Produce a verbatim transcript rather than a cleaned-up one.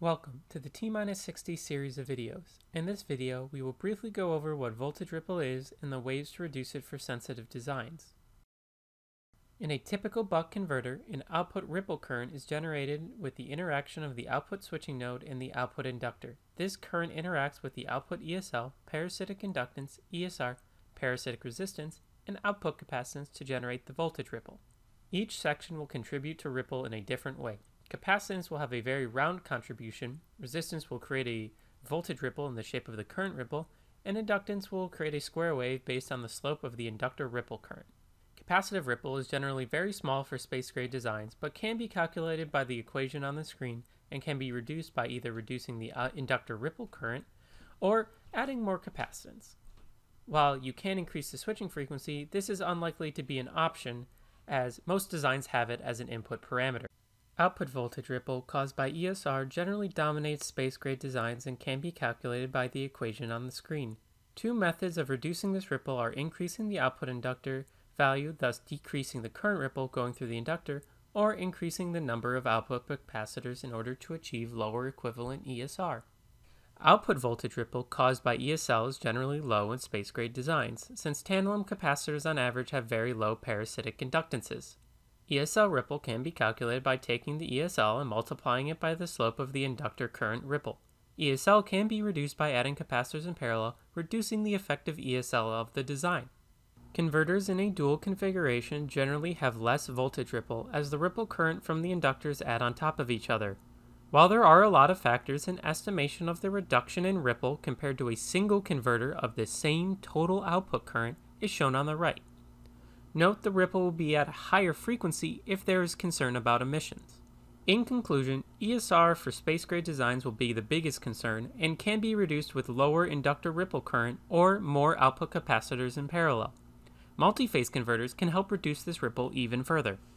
Welcome to the T sixty series of videos. In this video, we will briefly go over what voltage ripple is and the ways to reduce it for sensitive designs. In a typical buck converter, an output ripple current is generated with the interaction of the output switching node and the output inductor. This current interacts with the output E S L, parasitic inductance, E S R, parasitic resistance, and output capacitance to generate the voltage ripple. Each section will contribute to ripple in a different way. Capacitance will have a very round contribution, resistance will create a voltage ripple in the shape of the current ripple, and inductance will create a square wave based on the slope of the inductor ripple current. Capacitive ripple is generally very small for space-grade designs, but can be calculated by the equation on the screen and can be reduced by either reducing the uh, inductor ripple current or adding more capacitance. While you can increase the switching frequency, this is unlikely to be an option as most designs have it as an input parameter. Output voltage ripple caused by E S R generally dominates space-grade designs and can be calculated by the equation on the screen. Two methods of reducing this ripple are increasing the output inductor value, thus decreasing the current ripple going through the inductor, or increasing the number of output capacitors in order to achieve lower equivalent E S R. Output voltage ripple caused by E S L is generally low in space-grade designs, since tantalum capacitors on average have very low parasitic inductances. E S L ripple can be calculated by taking the E S L and multiplying it by the slope of the inductor current ripple. E S L can be reduced by adding capacitors in parallel, reducing the effective E S L of the design. Converters in a dual configuration generally have less voltage ripple as the ripple current from the inductors add on top of each other. While there are a lot of factors, an estimation of the reduction in ripple compared to a single converter of the same total output current is shown on the right. Note the ripple will be at a higher frequency if there is concern about emissions. In conclusion, E S R for space-grade designs will be the biggest concern and can be reduced with lower inductor ripple current or more output capacitors in parallel. Multi-phase converters can help reduce this ripple even further.